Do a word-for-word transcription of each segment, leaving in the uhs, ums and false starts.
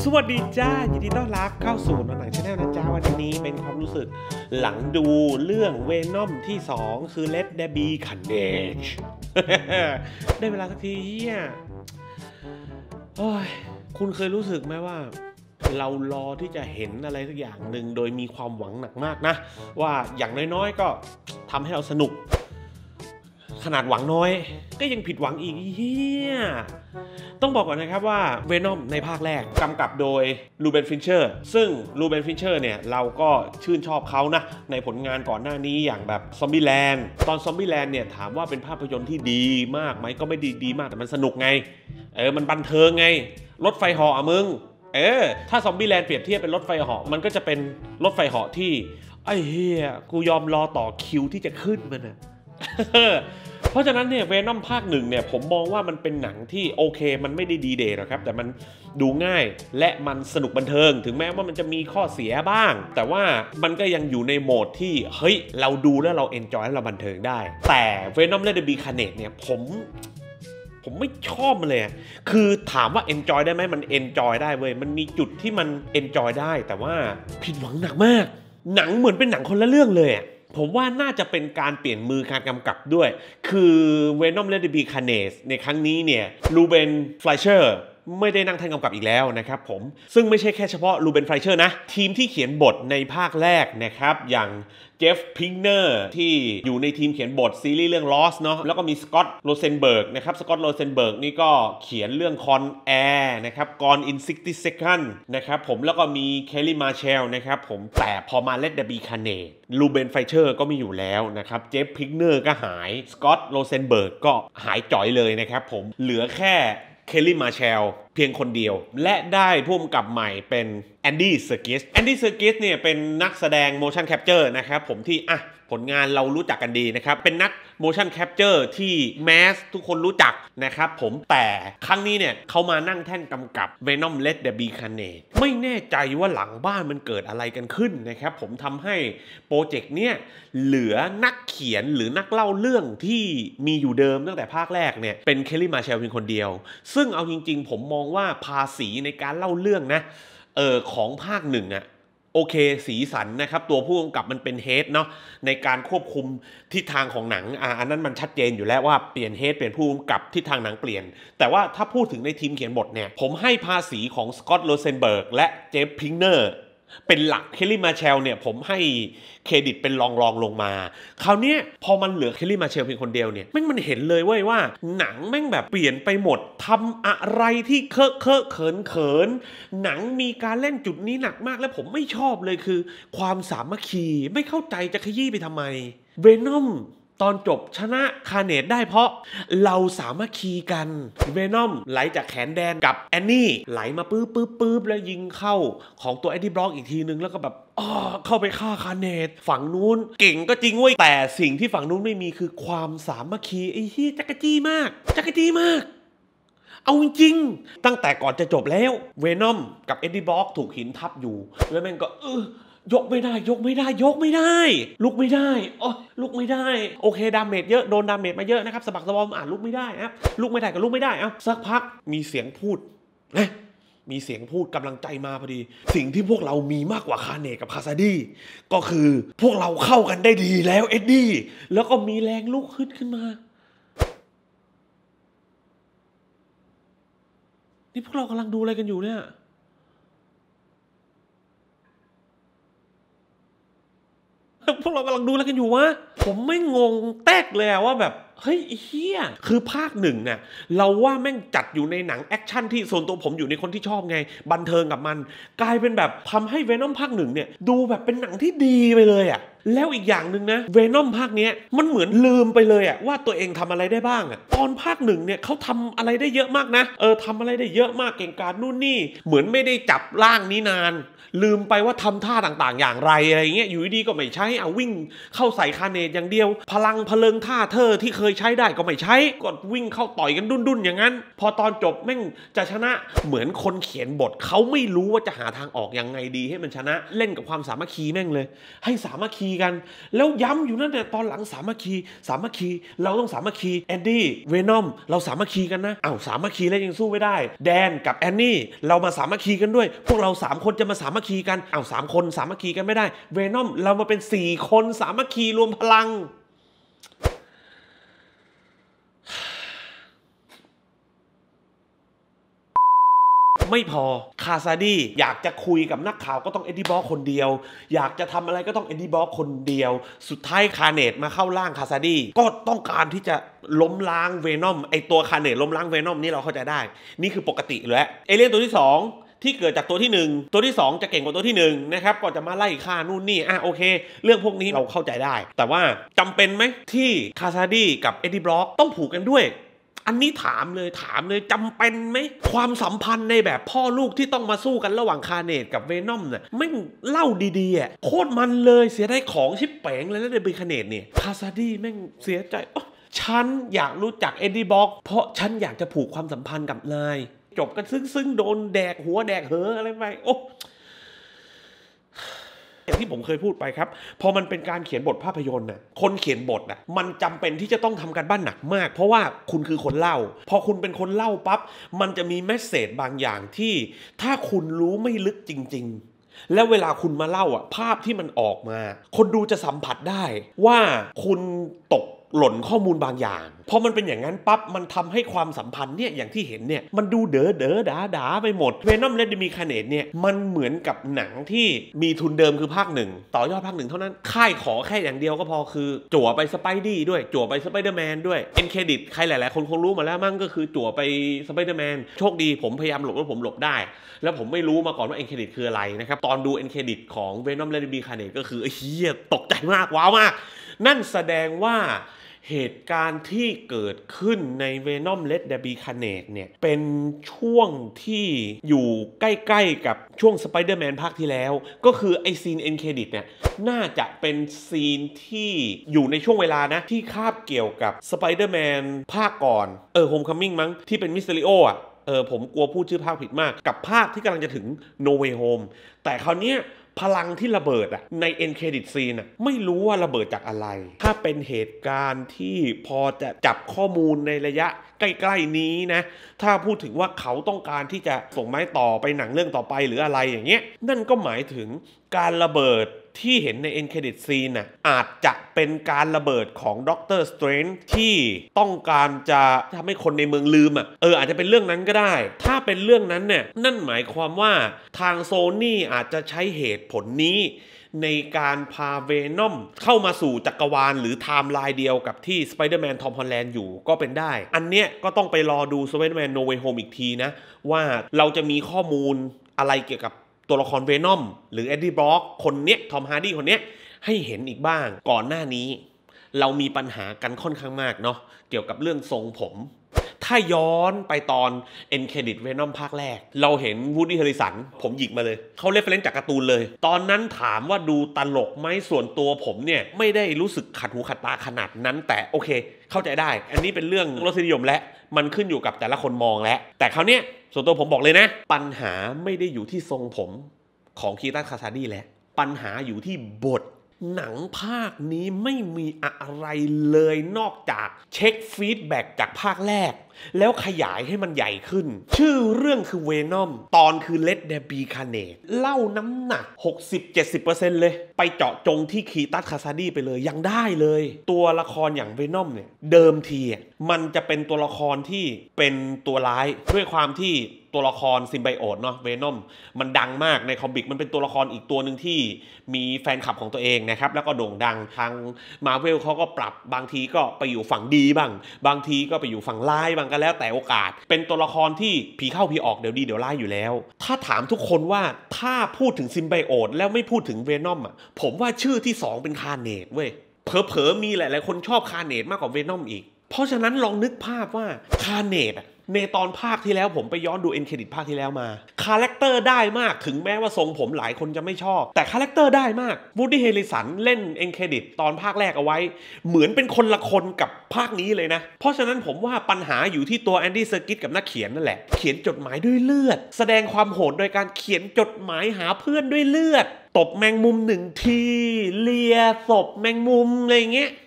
วัสดีจ้ายินดีต้อนรับเข้าสู่หนังชาแนลนะจ้าวันนี้เป็นความรู้สึกหลังดูเรื่องเวนอมที่สองคือ Let There Be Carnage ได้เวลาสักทีเฮียโอ้ยคุณเคยรู้สึกไหมว่าเรารอที่จะเห็นอะไรสักอย่างหนึ่งโดยมีความหวังหนักมากนะว่าอย่างน้อยๆก็ทำให้เราสนุกขนาดหวังน้อยก็ยังผิดหวังอีกเฮียต้องบอกก่อนนะครับว่าเวนอมในภาคแรกกำกับโดยลูเบนฟินเชอร์ซึ่งลูเบนฟินเชอร์เนี่ยเราก็ชื่นชอบเขานะในผลงานก่อนหน้านี้อย่างแบบซอมบี้แลนด์ตอนซอมบี้แลนด์เนี่ยถามว่าเป็นภาพยนตร์ที่ดีมากไหมก็ไม่ดีดีมากแต่มันสนุกไงเออมันบันเทิงไงรถไฟเหาะมึงเออถ้าซอมบี้แลนด์เปรียบเทียบเป็นรถไฟเหาะมันก็จะเป็นรถไฟเหาะที่ไอ้เฮียกูยอมรอต่อคิวที่จะขึ้นมันนะเพราะฉะนั้นเนี่ยเวนอมภาคหนึ่งเนี่ยผมมองว่ามันเป็นหนังที่โอเคมันไม่ได้ดีเดย์หรอกครับแต่มันดูง่ายและมันสนุกบันเทิงถึงแม้ว่ามันจะมีข้อเสียบ้างแต่ว่ามันก็ยังอยู่ในโหมดที่เฮ้ยเราดูแล้วเราเอนจอยแล้วเราบันเทิงได้แต่เวนอม Let There Be Carnage เนี่ยผมผมไม่ชอบมันเลยคือถามว่า enjoy ได้ไหมมัน enjoy ได้เว้ยมันมีจุดที่มัน enjoy ได้แต่ว่าผิดหวังหนักมากหนังเหมือนเป็นหนังคนละเรื่องเลยผมว่าน่าจะเป็นการเปลี่ยนมือการกำกับด้วยคือ Venom Let There Be Carnage ในครั้งนี้เนี่ยลูเบนไฟเชอร์ไม่ได้นั่งแท่นกำกับอีกแล้วนะครับผมซึ่งไม่ใช่แค่เฉพาะลูเบนไฟเชอร์นะทีมที่เขียนบทในภาคแรกนะครับอย่างเจฟพิงเนอร์ที่อยู่ในทีมเขียนบทซีรีส์เรื่อง Lost เนาะแล้วก็มีสกอตต์โรเซนเบิร์กนะครับสกอตต์โรเซนเบิร์กนี่ก็เขียนเรื่อง Con Air นะครับ Gone in sixty seconds นะครับผมแล้วก็มีเคลลี่มาเชลนะครับผมแต่พอมา Let There Be Carnage ลูเบนไฟเชอร์ก็ไม่อยู่แล้วนะครับเจฟพิงเนอร์ก็หายสกอตต์โรเซนเบิร์กก็หายจ่อยเลยนะครับผมเหลือแค่เคลลี่มาเชลเพียงคนเดียวและได้ผู้กำกับใหม่เป็นแอนดี้เซอร์กิสแอนดี้เซอร์กิสเนี่ยเป็นนักแสดง motion capture นะครับผมที่อ่ะผลงานเรารู้จักกันดีนะครับเป็นนัก motion capture ที่แมสทุกคนรู้จักนะครับผมแต่ครั้งนี้เนี่ยเขามานั่งแท่นกำกับ Venom Let There Be Carnage ไม่แน่ใจว่าหลังบ้านมันเกิดอะไรกันขึ้นนะครับผมทำให้โปรเจกต์เนี่ยเหลือนักเขียนหรือนักเล่าเรื่องที่มีอยู่เดิมตั้งแต่ภาคแรกเนี่ยเป็นเคลลี่มาเชลเพียงคนเดียวซึ่งเอาจริงๆผมมองว่าภาษีในการเล่าเรื่องนะเออของภาคหนึ่งอะโอเคสีสันนะครับตัวผู้กำกับมันเป็นเฮดเนาะในการควบคุมทิศทางของหนังอ่าอันนั้นมันชัดเจนอยู่แล้วว่าเปลี่ยนเฮดเปลี่ยนผู้กำกับทิศทางหนังเปลี่ยนแต่ว่าถ้าพูดถึงในทีมเขียนบทเนี่ยผมให้ภาษีของสกอตต์โรเซนเบิร์กและเจฟพิงเนอร์เป็นหลักเคลลี่มาเชลเนี่ยผมให้เครดิตเป็นรองรองลงมาคราวนี้พอมันเหลือเคลลี่มาเชลเพียงคนเดียวเนี่ยแม่งมันเห็นเลยเว้ยว่าหนังแม่งแบบเปลี่ยนไปหมดทำอะไรที่เคอะเคอะเขินเขินหนังมีการเล่นจุดนี้หนักมากและผมไม่ชอบเลยคือความสามัคคีไม่เข้าใจจะขยี้ไปทำไมเวนอมตอนจบชนะคาร์เนจได้เพราะเราสามัคคีกันเวนอมไหลจากแขนแดนกับแอนนี่ไหลมาปื๊บปื๊บปื๊บแล้วยิงเข้าของตัวแอนดี้บล็อกอีกทีนึงแล้วก็แบบอ๋อเข้าไปฆ่าคาร์เนจฝั่งนู้นเก่งก็จริงเว้ยแต่สิ่งที่ฝั่งนู้นไม่มีคือความสามัคคีไอ้เหี้ยจักรจี้มากจักรจี้มากเอาจริงๆตั้งแต่ก่อนจะจบแล้วเวนอมกับแอนดี้บล็อกถูกหินทับอยู่แล้วแม่งก็เออยกไม่ได้ยกไม่ได้ยกไม่ได้ลุกไม่ได้โอ้ลุกไม่ได้โอเคดาเมจเยอะโดนดาเมจมาเยอะนะครับสะบักสะบอมอ่านลุกไม่ได้ครับลุกไม่ได้ก็ลุกไม่ได้เอ้าสักพักมีเสียงพูดนะมีเสียงพูดกำลังใจมาพอดีสิ่งที่พวกเรามีมากกว่าคาร์เนจกับคาซาดี้ก็คือพวกเราเข้ากันได้ดีแล้วเอ็ดดี้แล้วก็มีแรงลุกขึ้นขึ้นมานี่พวกเรากำลังดูอะไรกันอยู่เนี่ยพวกเรากำลังดูอะไรกันอยู่วะผมไม่งงแตกเลยว่าแบบเฮ้ยเฮียคือภาคหนึ่งเนี่ยเราว่าแม่งจัดอยู่ในหนังแอคชั่นที่ส่วนตัวผมอยู่ในคนที่ชอบไงบันเทิงกับมันกลายเป็นแบบทำให้เวนอมภาคหนึ่งเนี่ยดูแบบเป็นหนังที่ดีไปเลยอ่ะแล้วอีกอย่างหนึ่งนะเวนอมภาคเนี้ยมันเหมือนลืมไปเลยอ่ะว่าตัวเองทำอะไรได้บ้างอ่ะตอนภาคหนึ่งเนี่ยเขาทำอะไรได้เยอะมากนะเออทำอะไรได้เยอะมากเก่งกาจนู่นนี่เหมือนไม่ได้จับร่างนี้นานลืมไปว่าทำท่าต่างๆอย่างไรอะไรเงี้ยอยู่ดีก็ไม่ใช้เอาวิ่งเข้าใส่คาร์เนจอย่างเดียวพลังพลังท่าเธอที่เคยยใช้ได้ก็ไม่ใช้ก็วิ่งเข้าต่อยกันดุนๆอย่างนั้นพอตอนจบแม่งจะชนะเหมือนคนเขียนบทเขาไม่รู้ว่าจะหาทางออกยังไงดีให้มันชนะเล่นกับความสามัคคีแม่งเลยให้สามัคคีกันแล้วย้ำอยู่นั่นแหละตอนหลังสามัคคีสามัคคีเราต้องสามัคคีแอนดี้เวนอมเราสามัคคีกันนะอ้าวสามัคคีแล้วยังสู้ไม่ได้แดนกับแอนนี่เรามาสามัคคีกันด้วยพวกเราสามคนจะมาสามัคคีกันอ้าวสามคนสามัคคีกันไม่ได้เวนอมเรามาเป็นสี่คนสามัคคีรวมพลังไม่พอคาซาดี้อยากจะคุยกับนักข่าวก็ต้องเอ็ดดี้บล็อกคนเดียวอยากจะทำอะไรก็ต้องเอ็ดดี้บล็อกคนเดียวสุดท้ายคาเนตมาเข้าร่างคาซาดี้ก็ต้องการที่จะล้มล้างเวนอมไอตัวคาเนตล้มล้างเวนอมนี่เราเข้าใจได้นี่คือปกติแล้วเอเลี่ยนตัวที่สองที่เกิดจากตัวที่หนึ่งตัวที่สองจะเก่งกว่าตัวที่หนึ่งนะครับก็จะมาไล่ฆ่านู่นนี่อ่ะโอเคเรื่องพวกนี้เราเข้าใจได้แต่ว่าจำเป็นไหมที่คาซาดี้กับเอ็ดดี้บล็อกต้องผูกกันด้วยอันนี้ถามเลยถามเลยจำเป็นไหมความสัมพันธ์ในแบบพ่อลูกที่ต้องมาสู้กันระหว่างคาเนตกับเวนอมเนี่ยไม่เล่าดีๆอ่ะโคตรมันเลยเสียได้ของชิบแปงเลยแล้วเดบิคาเนตเนี่ยคาซาดี้แม่งเสียใจฉันอยากรู้จักเอ็ดดี้บล็อกเพราะฉันอยากจะผูกความสัมพันธ์กับนายจบกันซึ่งซึ่งโดนแดกหัวแดกเหออะไรไปโอ้อย่างที่ผมเคยพูดไปครับพอมันเป็นการเขียนบทภาพยนตร์น่ะคนเขียนบทน่ะมันจำเป็นที่จะต้องทำการบ้านหนักมากเพราะว่าคุณคือคนเล่าพอคุณเป็นคนเล่าปั๊บมันจะมีเมสเสจบางอย่างที่ถ้าคุณรู้ไม่ลึกจริงๆแล้วเวลาคุณมาเล่าอ่ะภาพที่มันออกมาคนดูจะสัมผัสได้ว่าคุณตกหล่นข้อมูลบางอย่างพอมันเป็นอย่างนั้นปั๊บมันทำให้ความสัมพันธ์เนี่ยอย่างที่เห็นเนี่ยมันดูเด๋อเด๋อด่าด่าไปหมดเวนอมและเดมิคาเนตเนี่ยมันเหมือนกับหนังที่มีทุนเดิมคือภาคหนึ่งต่อยอดภาคหนึ่งเท่านั้นค่ายขอแค่อย่างเดียวก็พอคือจั่วไปสไปดี้ด้วยจั่วไปสไปเดอร์แมนด้วยเอ็นเครดิตใครหลายๆคนคงรู้มาแล้วมั่งก็คือจั่วไปสไปเดอร์แมนโชคดีผมพยายามหลบแล้วผมหลบได้แล้วผมไม่รู้มาก่อนว่าเอ็นเครดิตคืออะไรนะครับตอนดูเอ็นเครดิตของเวนอมและเดมิคาเนตก็คือเฮียตกใจมากว้าวมากนั่นแสดงว่าเหตุการณ์ที่เกิดขึ้นใน Venom Let There Be Carnage เนี่ยเป็นช่วงที่อยู่ใกล้ๆกับช่วง Spider-Man ภาคที่แล้วก็คือไอซีน End Credit เนี่ยน่าจะเป็นซีนที่อยู่ในช่วงเวลานะที่คาบเกี่ยวกับ Spider-Man ภาคก่อนเออ Homecoming มั้งที่เป็น Mysterio อ่ะเออผมกลัวพูดชื่อภาคผิดมากกับภาคที่กำลังจะถึง No Way Home แต่คราวนี้พลังที่ระเบิดอะใน End Credit Scene อะไม่รู้ว่าระเบิดจากอะไรถ้าเป็นเหตุการณ์ที่พอจะจับข้อมูลในระยะใกล้ๆนี้นะถ้าพูดถึงว่าเขาต้องการที่จะส่งไม้ต่อไปหนังเรื่องต่อไปหรืออะไรอย่างเงี้ยนั่นก็หมายถึงการระเบิดที่เห็นใน End Credit Scene น่ะอาจจะเป็นการระเบิดของด็อกเตอร์สเตรนจ์ที่ต้องการจะทำให้คนในเมืองลืมอ่ะเอออาจจะเป็นเรื่องนั้นก็ได้ถ้าเป็นเรื่องนั้นเนี่ยนั่นหมายความว่าทางโซนี่อาจจะใช้เหตุผลนี้ในการพาเวนอมเข้ามาสู่จักรวาลหรือไทม์ไลน์เดียวกับที่สไปเดอร์แมนทอมฮอลแลนด์อยู่ก็เป็นได้อันเนี้ยก็ต้องไปรอดูสไปเดอร์แมนโนเวย์โฮมอีกทีนะว่าเราจะมีข้อมูลอะไรเกี่ยวกับตัวละครเวนอมหรือเอ็ดดี้บล็อกคนเนี้ยทอมฮาร์ดี้คนเนี้ยให้เห็นอีกบ้างก่อนหน้านี้เรามีปัญหากันค่อนข้างมากเนาะเกี่ยวกับเรื่องทรงผมถ้าย้อนไปตอน End Credit Venom ภาคแรกเราเห็น Woody Harrelson ผมหยิกมาเลยเขาเรฟเฟรนซ์จากการ์ตูนเลยตอนนั้นถามว่าดูตลกไหมส่วนตัวผมเนี่ยไม่ได้รู้สึกขัดหูขัดตาขนาดนั้นแต่โอเคเข้าใจได้อันนี้เป็นเรื่องรสนิยมและมันขึ้นอยู่กับแต่ละคนมองแล้วแต่คราวเนี้ยส่วนตัวผมบอกเลยนะปัญหาไม่ได้อยู่ที่ทรงผมของคีตัน คาซาดี้แล้วปัญหาอยู่ที่บทหนังภาคนี้ไม่มีอะไรเลยนอกจากเช็คฟีดแบ็กจากภาคแรกแล้วขยายให้มันใหญ่ขึ้นชื่อเรื่องคือ Venom ตอนคือ Let There Be Carnage เล่าน้ำหนัก หกสิบถึงเจ็ดสิบเปอร์เซ็นต์ เลยไปเจาะจงที่คีตัน คาซาดี้ไปเลยยังได้เลยตัวละครอย่าง Venom เนี่ยเดิมทีมันจะเป็นตัวละครที่เป็นตัวร้ายด้วยความที่ตัวละครซิมไบโอตเนาะเวนอมมันดังมากในคอมิกมันเป็นตัวละครอีกตัวหนึ่งที่มีแฟนคลับของตัวเองนะครับแล้วก็โด่งดังทาง Marvel เขาก็ปรับบางทีก็ไปอยู่ฝั่งดีบ้างบางทีก็ไปอยู่ฝั่งร้ายบ้างก็แล้วแต่โอกาสเป็นตัวละครที่ผีเข้าผีออกเดี๋ยวดีเดี๋ยวร้ายอยู่แล้วถ้าถามทุกคนว่าถ้าพูดถึงซิมไบโอตแล้วไม่พูดถึงเวนอมอ่ะผมว่าชื่อที่สองเป็นคาร์เนตเว้ยเผลอๆมีหลายๆคนชอบคาร์เนตมากกว่าเวนอมอีกเพราะฉะนั้นลองนึกภาพว่าคาร์เนตอ่ะในตอนภาคที่แล้วผมไปย้อนดูเอ็นเครดิตภาคที่แล้วมาคาแรคเตอร์ได้มากถึงแม้ว่าทรงผมหลายคนจะไม่ชอบแต่คาแรคเตอร์ได้มากวูดดี้เฮริสันเล่นเอ็นเครดิตตอนภาคแรกเอาไว้เหมือนเป็นคนละคนกับภาคนี้เลยนะเพราะฉะนั้นผมว่าปัญหาอยู่ที่ตัวแอนดี้เซอร์กิสกับนักเขียนนั่นแหละเขียนจดหมายด้วยเลือดแสดงความโหดโดยการเขียนจดหมายหาเพื่อนด้วยเลือดตบแมงมุมหนึ่งทีเลียศพแมงมุมอะไรเงี้ย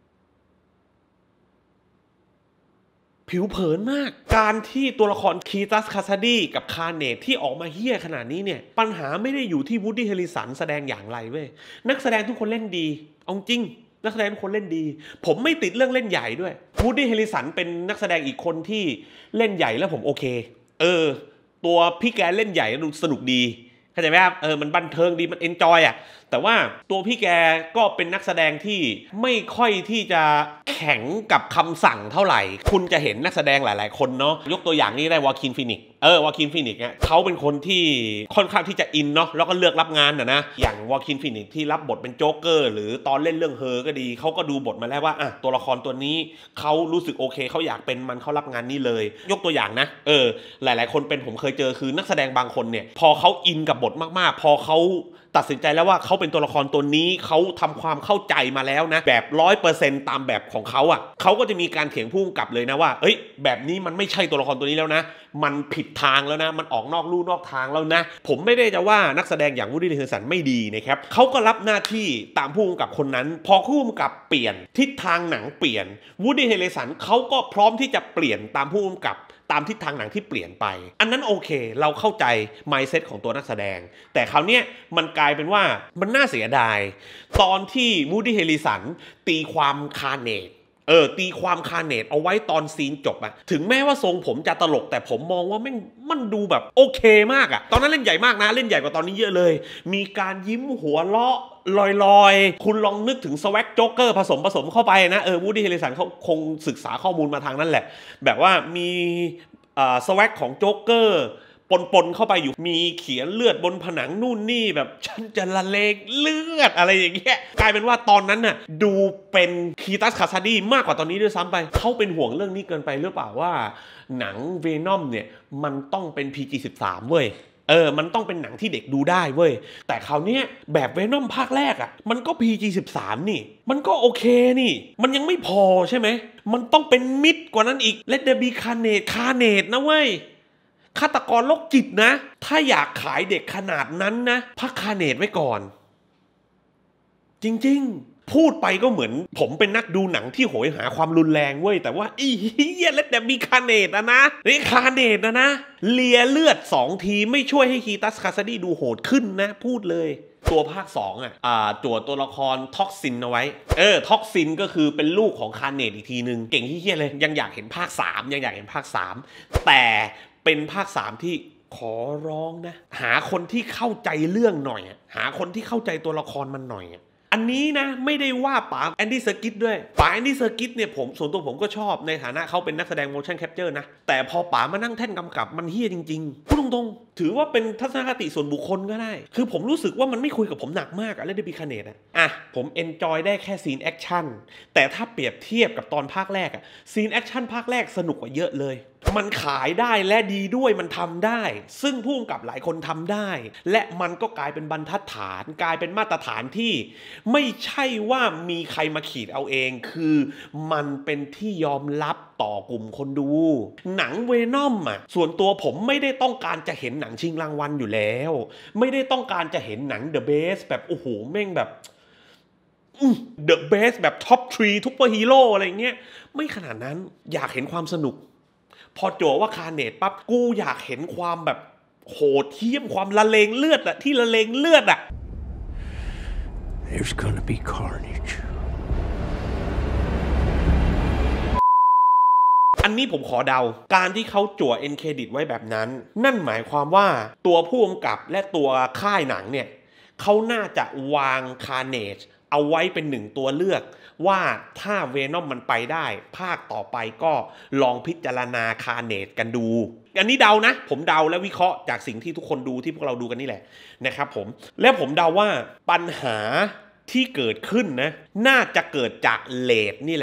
ผิวเผินมากการที่ตัวละครคีตัสคาซาดีกับคาร์เนตที่ออกมาเฮี้ยขนาดนี้เนี่ยปัญหาไม่ได้อยู่ที่วูดดี้เฮริสันแสดงอย่างไรเว้ยนักแสดงทุกคนเล่นดีเอาจริงนักแสดงทุกคนเล่นดีผมไม่ติดเรื่องเล่นใหญ่ด้วยวูดดี้เฮริสันเป็นนักแสดงอีกคนที่เล่นใหญ่แล้วผมโอเคเออตัวพี่แกเล่นใหญ่ดูสนุกดีเข้าใจไหมครับเออมันบันเทิงดีมันเอนจอยอ่ะแต่ว่าตัวพี่แกก็เป็นนักแสดงที่ไม่ค่อยที่จะแข็งกับคำสั่งเท่าไหร่คุณจะเห็นนักแสดงหลายๆคนเนาะยกตัวอย่างนี้ได้วาคินฟีนิกซ์เออวาคินฟีนิกซ์เนี่ยเขาเป็นคนที่ค่อนข้างที่จะอินเนาะแล้วก็เลือกรับงานนะนะอย่างวาคินฟีนิกซ์ที่รับบทเป็นโจ๊กเกอร์หรือตอนเล่นเรื่องเฮอก็ดีเขาก็ดูบทมาแล้วว่าอ่ะตัวละครตัวนี้เขารู้สึกโอเคเขาอยากเป็นมันเขารับงานนี้เลยยกตัวอย่างนะเออหลายๆคนเป็นผมเคยเจอคือนักแสดงบางคนเนี่ยพอเขาอินกับบทมากๆพอเขาตัดสินใจแล้วว่าเขาเป็นตัวละครตัวนี้เขาทำความเข้าใจมาแล้วนะแบบร้อยเปอร์เซ็นต์ตามแบบของเขาอ่ะเขาก็จะมีการเถียงผู้กำกับเลยนะว่าเอ้ยแบบนี้มันไม่ใช่ตัวละครตัวนี้แล้วนะมันผิดทางแล้วนะมันออกนอกลู่นอกทางแล้วนะผมไม่ได้จะว่านักแสดงอย่างวูดดี้เฮริสันไม่ดีนะครับเขาก็รับหน้าที่ตามผู้กำกับคนนั้นพอผู้กำกับเปลี่ยนทิศทางหนังเปลี่ยนวูดดี้เฮริสันเขาก็พร้อมที่จะเปลี่ยนตามผู้กำกับตามทิศทางหนังที่เปลี่ยนไปอันนั้นโอเคเราเข้าใจ mindset ของตัวนักแสดงแต่คราวนี้มันกลายเป็นว่ามันน่าเสียดายตอนที่วูดดี้เฮริสันตีความคาร์เนตเออตีความคาร์เนตเอาไว้ตอนซีนจบอะถึงแม้ว่าทรงผมจะตลกแต่ผมมองว่ามันมันดูแบบโอเคมากอะตอนนั้นเล่นใหญ่มากนะเล่นใหญ่กว่าตอนนี้เยอะเลยมีการยิ้มหัวเราะลอยๆคุณลองนึกถึงสวักโจ๊กเกอร์ผสมผสมเข้าไปนะเออวูดดี้เฮริสันเขาคงศึกษาข้อมูลมาทางนั้นแหละแบบว่ามีสวักของโจ๊กเกอร์ปนๆเข้าไปอยู่มีเขียนเลือดบนผนังนู่นนี่แบบฉันจะละเลงเลือดอะไรอย่างเงี้ยกลายเป็นว่าตอนนั้นน่ะดูเป็นคีตัสคาซาดีมากกว่าตอนนี้ด้วยซ้ำไปเขาเป็นห่วงเรื่องนี้เกินไปหรือเปล่าว่าหนังเวนอมเนี่ยมันต้องเป็น พี จี สิบสาม เว้ยเออมันต้องเป็นหนังที่เด็กดูได้เว้ยแต่คราวนี้แบบเวนอมภาคแรกอ่ะมันก็ พี จี สิบสาม นี่มันก็โอเคนี่มันยังไม่พอใช่ไหมมันต้องเป็นมิดกว่านั้นอีก Let there be carnage carnage นะเว้ยฆาตกรโรคจิตนะถ้าอยากขายเด็กขนาดนั้นนะพักคาร์เนตไว้ก่อนจริงๆพูดไปก็เหมือนผมเป็นนักดูหนังที่โหยหาความรุนแรงเว้ยแต่ว่าอีเหี้ยแล้วแต่มีคาร์เนตนะนะนี่คาร์เนตนะนะเลียเลือดสองทีไม่ช่วยให้คีตัสคาซาดีดูโหดขึ้นนะพูดเลยตัวภาคสองอ่ะอ่าตัวตัวละครท็อกซินเอาไว้เออท็อกซินก็คือเป็นลูกของคาร์เนตอีกทีนึงเก่งที่เหี้ยเลยยังอยากเห็นภาคสามยังอยากเห็นภาคสามแต่เป็นภาคสามที่ขอร้องนะหาคนที่เข้าใจเรื่องหน่อยหาคนที่เข้าใจตัวละครมันหน่อยอันนี้นะไม่ได้ว่าป๋าแอนดี้เซอร์กิสด้วยป๋าแอนดี้เซอร์กิสเนี่ยผมส่วนตัวผมก็ชอบในฐานะเขาเป็นนักแสดง motion capture นะแต่พอป๋ามานั่งแท่นกำกับมันเฮี้ยจริงๆพูดตรงๆถือว่าเป็นทัศนคติส่วนบุคคลก็ได้คือผมรู้สึกว่ามันไม่คุยกับผมหนักมากอะเรื่องเดบิคาเนตอะอ่ะผมเอนจอยได้แค่ซีนแอคชั่นแต่ถ้าเปรียบเทียบกับตอนภาคแรกอะซีนแอคชั่นภาคแรกสนุกกว่าเยอะเลยมันขายได้และดีด้วยมันทำได้ซึ่งผู้กำกับหลายคนทำได้และมันก็กลายเป็นบรรทัดฐานกลายเป็นมาตรฐานที่ไม่ใช่ว่ามีใครมาขีดเอาเองคือมันเป็นที่ยอมรับต่อกลุ่มคนดูหนังเวนอมอ่ะส่วนตัวผมไม่ได้ต้องการจะเห็นหนังชิงรางวัลอยู่แล้วไม่ได้ต้องการจะเห็นหนัง The Best แบบโอ้โหแม่งแบบThe Best แบบท็อปทรีซุปเปอร์ฮีโร่อะไรเงี้ยไม่ขนาดนั้นอยากเห็นความสนุกพอโจว่าคาร์เนตปั๊บกูอยากเห็นความแบบโหดเหี้ยมความละเลงเลือดอะที่ละเลงเลือดอะ There's gonna be carnage อันนี้ผมขอเดาการที่เขาจั่วเอ็นเครดิตไว้แบบนั้นนั่นหมายความว่าตัวผู้กำกับและตัวค่ายหนังเนี่ยเขาน่าจะวางคาร์เนจเอาไว้เป็นหนึ่งตัวเลือกว่าถ้าเวนอมมันไปได้ภาคต่อไปก็ลองพิจารณาคาร์เนจกันดูอันนี้เดานะผมเดาและวิเคราะห์จากสิ่งที่ทุกคนดูที่พวกเราดูกันนี่แหละนะครับผมและผมเดาว่าปัญหาที่เกิดขึ้นนะน่าจะเกิดจากเลทนี่แหละ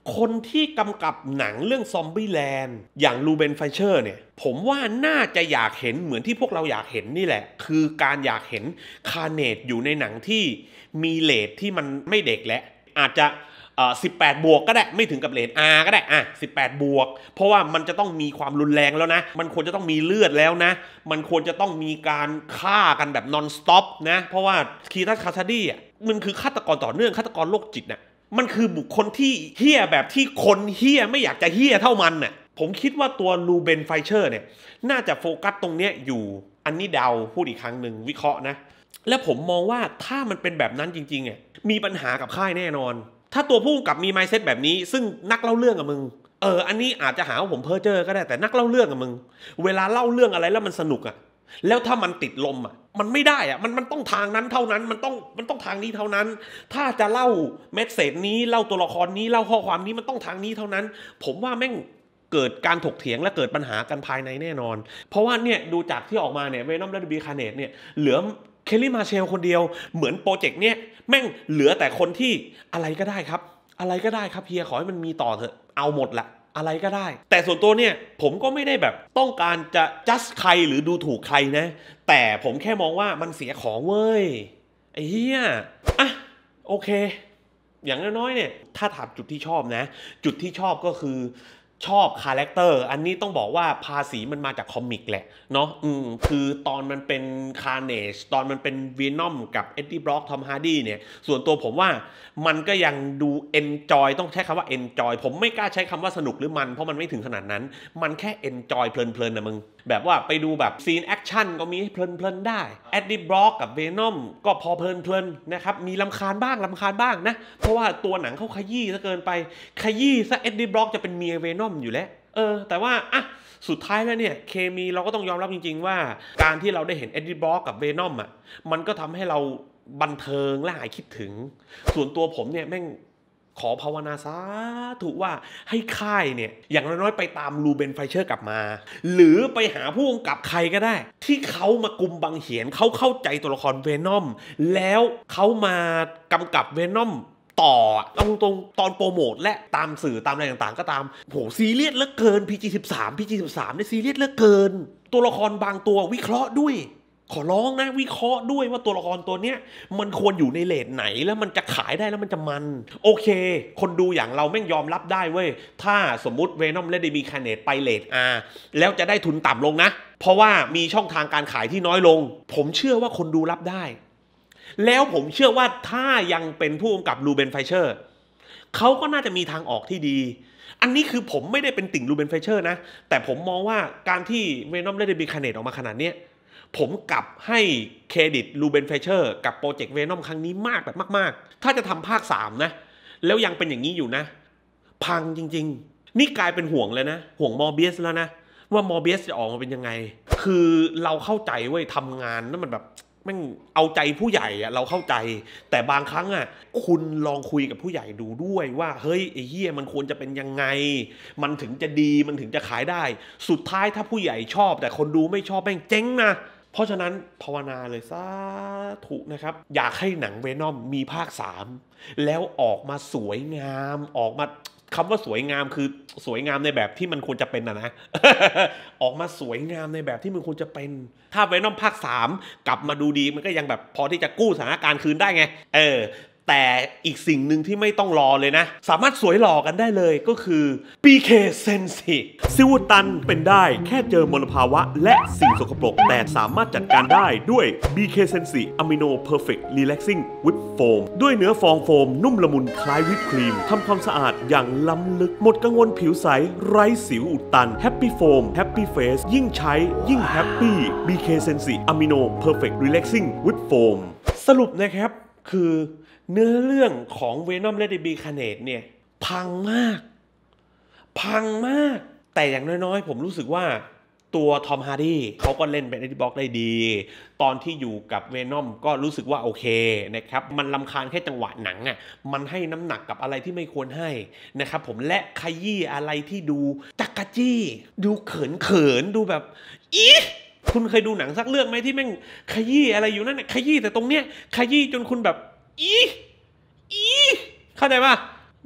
คนที่กำกับหนังเรื่องซอมบี้แลนด์อย่างลูเบนไฟเชอร์เนี่ยผมว่าน่าจะอยากเห็นเหมือนที่พวกเราอยากเห็นนี่แหละคือการอยากเห็นคาร์เนจอยู่ในหนังที่มีเรทที่มันไม่เด็กและอาจจะเอ่อสิบแปดบวกก็ได้ไม่ถึงกับเรท R ก็ได้อ่ะสิบแปดบวกเพราะว่ามันจะต้องมีความรุนแรงแล้วนะมันควรจะต้องมีเลือดแล้วนะมันควรจะต้องมีการฆ่ากันแบบนอนสต็อปนะเพราะว่าคีทัสคาซาดี้อ่ะมันคือฆาตกรต่อเนื่องฆาตกรโรคจิตน่ะมันคือบุคคลที่เหี้ยแบบที่คนเหี้ยไม่อยากจะเหี้ยเท่ามันน่ะผมคิดว่าตัวลูเบนไฟเชอร์เนี่ยน่าจะโฟกัสตรงเนี้ยอยู่อันนี้เดาพูดอีกครั้งหนึ่งวิเคราะห์นะและผมมองว่าถ้ามันเป็นแบบนั้นจริงๆอ่ะมีปัญหากับค่ายแน่นอนถ้าตัวผู้กำกับมี mindset แบบนี้ซึ่งนักเล่าเรื่องกับมึงเอออันนี้อาจจะหาว่าผมเพ้อเจ้อก็ได้แต่นักเล่าเรื่องกับมึงเวลาเล่าเรื่องอะไรแล้วมันสนุกอ่ะแล้วถ้ามันติดลมอ่ะมันไม่ได้อ่ะมันมันต้องทางนั้นเท่านั้นมันต้องมันต้องทางนี้เท่านั้นถ้าจะเล่าเมสเสจนี้เล่าตัวละครนี้เล่าข้อความนี้มันต้องทางนี้เท่านั้นผมว่าแม่งเกิดการถกเถียงและเกิดปัญหากันภายในแน่นอนเพราะว่าเนี่ยดูจากที่ออกมาเนี่ยเวนอมและบีคาร์เนตเนี่ยเหลือเคลลี่มาเชลคนเดียวเหมือนโปรเจกต์เนี่ยแม่งเหลือแต่คนที่อะไรก็ได้ครับอะไรก็ได้ครับเฮียขอให้มันมีต่อเถอะเอาหมดละอะไรก็ได้แต่ส่วนตัวเนี่ยผมก็ไม่ได้แบบต้องการจะจัดใครหรือดูถูกใครนะแต่ผมแค่มองว่ามันเสียของเว้ยไอ้เฮียอ่ะโอเคอย่างน้อยๆเนี่ยถ้าถามจุดที่ชอบนะจุดที่ชอบก็คือชอบคาแรคเตอร์อันนี้ต้องบอกว่าภาษีมันมาจากคอมิกแหละเนาะอืมคือตอนมันเป็นคาร์เนจตอนมันเป็นวีนอมกับเอ็ดดี้บล็อกทอมฮาร์ดี้เนี่ยส่วนตัวผมว่ามันก็ยังดูเอนจอยต้องใช้คำว่าเอนจอยผมไม่กล้าใช้คำว่าสนุกหรือมันเพราะมันไม่ถึงขนาดนั้นมันแค่เอนจอยเพลินๆนะมึงแบบว่าไปดูแบบซีนแอคชั่นก็มีให้เพลินๆได้เอ็ดดี้บล็อกกับเวนอมก็พอเพลินๆนะครับมีรำคาญบ้างรำคาญบ้างนะเพราะว่าตัวหนังเขาขยี้ซะเกินไปขยี้ซะเอ็ดดี้บล็อกจะเป็นเมียเวนอมอยู่แล้วเออแต่ว่าอ่ะสุดท้ายแล้วเนี่ยเคมีเราก็ต้องยอมรับจริงๆว่าการที่เราได้เห็นเอ็ดดี้บล็อกกับเวนอมอ่ะมันก็ทำให้เราบันเทิงและหายคิดถึงส่วนตัวผมเนี่ยแม่งขอภาวนาสาธุว่าให้ค่ายเนี่ยอย่างน้อยๆไปตามลูเบนไฟเชอร์กลับมาหรือไปหาผู้กำกับใครก็ได้ที่เขามากุมบังเหียนเขาเข้าใจตัวละครเวนอมแล้วเขามากำกับเวนอมต่อตรงตรงตอนโปรโมทและตามสื่อตามอะไรต่างๆก็ตามโหซีเรียสเหลือเกิน พี จี สิบสาม พี จี สิบสามเนี่ยซีเรียสเหลือเกินตัวละครบางตัววิเคราะห์ด้วยขอร้องนะวิเคราะห์ด้วยว่าตัวละครตัวเนี้ยมันควรอยู่ในเรทไหนแล้วมันจะขายได้แล้วมันจะมันโอเคคนดูอย่างเราแม่งยอมรับได้เว้ยถ้าสมมุติเวนอมและเดบีคาร์เนตไปเรท R แล้วจะได้ทุนต่ำลงนะเพราะว่ามีช่องทางการขายที่น้อยลงผมเชื่อว่าคนดูรับได้แล้วผมเชื่อว่าถ้ายังเป็นผู้กำกับลูเบนไฟเชอร์เขาก็น่าจะมีทางออกที่ดีอันนี้คือผมไม่ได้เป็นติ่งลูเบนไฟเชอร์นะแต่ผมมองว่าการที่เวนอมและเดบีคาร์เนตออกมาขนาดเนี้ยผมกลับให้เครดิตลูเบนไฟเชอร์กับโปรเจกต์เวนอมครั้งนี้มากแบบมากๆถ้าจะทำภาคสามนะแล้วยังเป็นอย่างนี้อยู่นะพังจริงๆนี่กลายเป็นห่วงเลยนะห่วงมอร์เบียสแล้วนะว่ามอร์เบียสจะออกมาเป็นยังไงคือเราเข้าใจเว้ยทำงานแล้วมันแบบแม่งเอาใจผู้ใหญ่อะเราเข้าใจแต่บางครั้งอะคุณลองคุยกับผู้ใหญ่ดูด้วยว่าเฮ้ยไอ้เหี้ยมันควรจะเป็นยังไงมันถึงจะดีมันถึงจะขายได้สุดท้ายถ้าผู้ใหญ่ชอบแต่คนดูไม่ชอบแม่งเจ๊งนะเพราะฉะนั้นภาวนาเลยสาธุนะครับอยากให้หนังเวนอมมีภาคสามแล้วออกมาสวยงามออกมาคำว่าสวยงามคือสวยงามในแบบที่มันควรจะเป็นนะนะ ออกมาสวยงามในแบบที่มันควรจะเป็นถ้าเวนอมภาคสามกลับมาดูดีมันก็ยังแบบพอที่จะกู้สถานการณ์คืนได้ไงเออแต่อีกสิ่งหนึ่งที่ไม่ต้องรอเลยนะสามารถสวยหล่อกันได้เลยก็คือ บี เค Sensi ซิวตันเป็นได้แค่เจอมลภาวะและสิ่งสกปรกแต่สามารถจัดการได้ด้วย บี เค Sensi Amino Perfect Relaxing with Foam ด้วยเนื้อฟองโฟมนุ่มละมุนคล้ายวิปครีมทำความสะอาดอย่างล้ำลึกหมดกังวลผิวใสไร้สิวอุดตัน Happy Foam Happy Face ยิ่งใช้ยิ่งแฮปปี้ บี เค Sensi Amino Perfect Relaxing with Foam สรุปนะครับคือเนื้อเรื่องของ Venom และ เดบี Carnage เนี่ยพังมากพังมากแต่อย่างน้อยๆผมรู้สึกว่าตัวทอมฮาร์ดี้เขาก็เล่นเป็นเอ็ดดี้บล็อกได้ดีตอนที่อยู่กับ Venom ก็รู้สึกว่าโอเคนะครับมันรำคาญแค่จังหวะหนังอ่ะมันให้น้ำหนักกับอะไรที่ไม่ควรให้นะครับผมและขยี้อะไรที่ดูจักกะจี้ดูเขินๆดูแบบอีคุณเคยดูหนังสักเรื่องไหมที่แม่งขยี้อะไรอยู่นั่นน่ะขยี้แต่ตรงเนี้ยขยี้จนคุณแบบอีอีเข้าใจป่ะ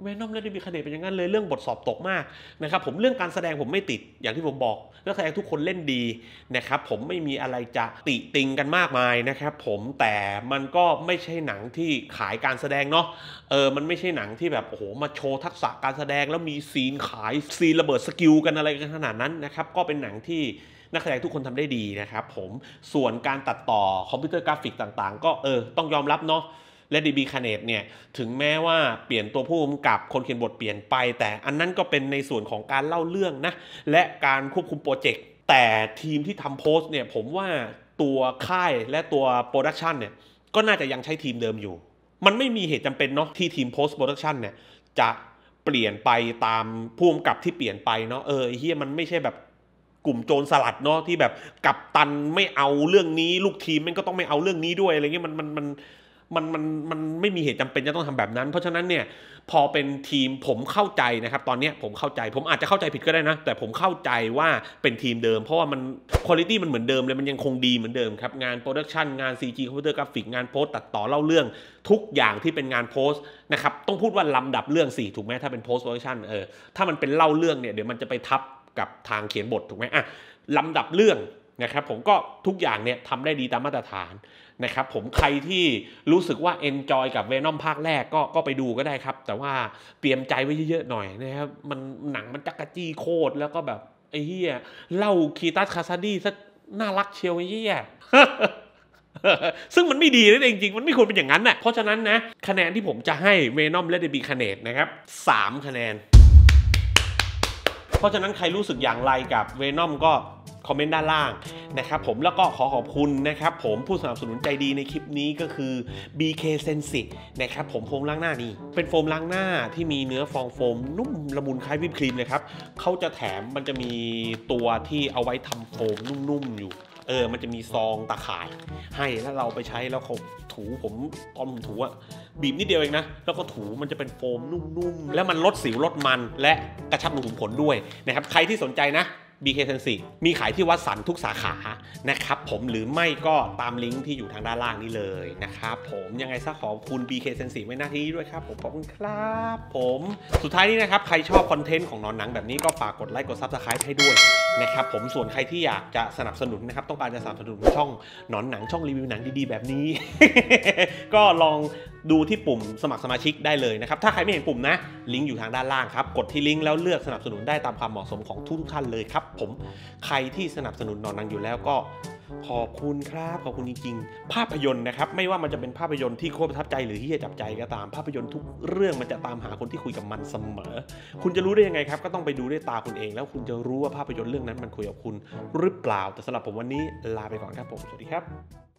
เวนอมและเดบิคาเนตเป็นอย่างนั้นเลยเรื่องบทสอบตกมากนะครับผมเรื่องการแสดงผมไม่ติดอย่างที่ผมบอกนักแสดงทุกคนเล่นดีนะครับผมไม่มีอะไรจะติติงกันมากมายนะครับผมแต่มันก็ไม่ใช่หนังที่ขายการแสดงเนาะเออมันไม่ใช่หนังที่แบบโอ้โหมาโชว์ทักษะการแสดงแล้วมีซีนขายซีนระเบิดสกิลกันอะไรกันขนาดนั้นนะครับก็เป็นหนังที่นักแสดงทุกคนทำได้ดีนะครับผมส่วนการตัดต่อคอมพิวเตอร์กราฟิกต่างๆก็เออต้องยอมรับเนาะและ ดี บี Kane เนี่ยถึงแม้ว่าเปลี่ยนตัวผู้กำกับคนเขียนบทเปลี่ยนไปแต่อันนั้นก็เป็นในส่วนของการเล่าเรื่องนะและการควบคุมโปรเจกต์แต่ทีมที่ทำโพสต์เนี่ยผมว่าตัวค่ายและตัวโปรดักชันเนี่ยก็น่าจะยังใช้ทีมเดิมอยู่มันไม่มีเหตุจำเป็นเนาะที่ทีมโพสต์โปรดักชันเนี่ยจะเปลี่ยนไปตามผู้กำกับที่เปลี่ยนไปเนาะเออเฮียมันไม่ใช่แบบกลุ่มโจรสลัดเนาะที่แบบกัปตันไม่เอาเรื่องนี้ลูกทีมมันก็ต้องไม่เอาเรื่องนี้ด้วยอะไรเงี้ยมันมันมันมันมันมันไม่มีเหตุจำเป็นจะต้องทำแบบนั้นเพราะฉะนั้นเนี่ยพอเป็นทีมผมเข้าใจนะครับตอนนี้ผมเข้าใจผมอาจจะเข้าใจผิดก็ได้นะแต่ผมเข้าใจว่าเป็นทีมเดิมเพราะว่ามันคุณภาพมันเหมือนเดิมเลยมันยังคงดีเหมือนเดิมครับงานโปรดักชันงาน ซี จี คอมพิวเตอร์กราฟิกงานโพสต์ตัดต่อเล่าเรื่องทุกอย่างที่เป็นงานโพสต์นะครับต้องพูดว่าลำดับเรื่องสี่ถูกไหมถ้าเป็นโพสต์โปรดักชันเออถ้ามันเป็นเล่าเรื่องเนี่ยเดี๋ยวมันจะไปทับกับทางเขียนบทถูกไหมอ่ะลำดับเรื่องนะครับผมก็ทุกอย่างเนี่ยทำได้ดีตามมาตรฐานนะครับผมใครที่รู้สึกว่า enjoy กับ Venom ภาคแรกก็ก็ไปดูก็ได้ครับแต่ว่าเตรียมใจไว้เยอะๆหน่อยนะครับมันหนังมันจักกะจี้โคตรแล้วก็แบบไอ้เหี้ยเล่าคีตัสคาซาดีซะน่ารักเชียวไอ้เหี้ย ซึ่งมันไม่ดีนั่นเองจริงมันไม่ควรเป็นอย่างนั้นน่ะเพราะฉะนั้นนะคะแนนที่ผมจะให้ Venom และ ดี บี Kane นะครับสามคะแนนเพราะฉะนั้นใครรู้สึกอย่างไรกับ Venom ก็คอมเมนต์ด้านล่างนะครับผมแล้วก็ขอขอบคุณนะครับผมผู้สนับสนุนใจดีในคลิปนี้ก็คือ บี เค Sensi นะครับผมโฟมล้างหน้านี่เป็นโฟมล้างหน้าที่มีเนื้อฟองโฟมนุ่มละมุนคล้ายวิปครีมเลยครับเขาจะแถมมันจะมีตัวที่เอาไว้ทำโฟมนุ่มๆอยู่เออมันจะมีซองตะข่ายให้แล้วเราไปใช้แล้วเขาถูผมตอนผมถูอะบีบนิดเดียวเองนะแล้วก็ถูมันจะเป็นโฟมนุ่มๆแล้วมันลดสิวลดมันและกระชับรูขุมขนด้วยนะครับใครที่สนใจนะ บี เค Sensi มีขายที่วัดสันทุกสาขานะครับผมหรือไม่ก็ตามลิงก์ที่อยู่ทางด้านล่างนี้เลยนะครับผมยังไงซะขอบคุณ บี เค Sensi ไว้หน้าที่นี้ด้วยครับผมขอบคุณครับผมสุดท้ายนี้นะครับใครชอบคอนเทนต์ของนอนหนังแบบนี้ก็ฝากกดไลค์กด ซับสไครบ์ ให้ด้วยนะครับผมส่วนใครที่อยากจะสนับสนุนนะครับต้องการจะสนับสนุนช่องนอนหนังช่องรีวิวหนังดีๆแบบนี้ ก็ลองดูที่ปุ่มสมัครสมาชิกได้เลยนะครับถ้าใครไม่เห็นปุ่มนะลิงก์อยู่ทางด้านล่างครับกดที่ลิงก์แล้วเลือกสนับสนุนได้ตามความเหมาะสมของทุกท่านเลยครับผมใครที่สนับสนุนนอนหนังอยู่แล้วก็ขอบคุณครับขอบคุณจริงๆภาพยนตร์นะครับไม่ว่ามันจะเป็นภาพยนตร์ที่โคตรประทับใจหรือที่จะจับใจก็ตามภาพยนตร์ทุกเรื่องมันจะตามหาคนที่คุยกับมันเสมอคุณจะรู้ได้ยังไงครับก็ต้องไปดูด้วยตาคุณเองแล้วคุณจะรู้ว่าภาพยนตร์เรื่องนั้นมันคุยกับคุณหรือเปล่าแต่สำหรับผมวันนี้ลาไปก่อนครับผมสวัสดีครับ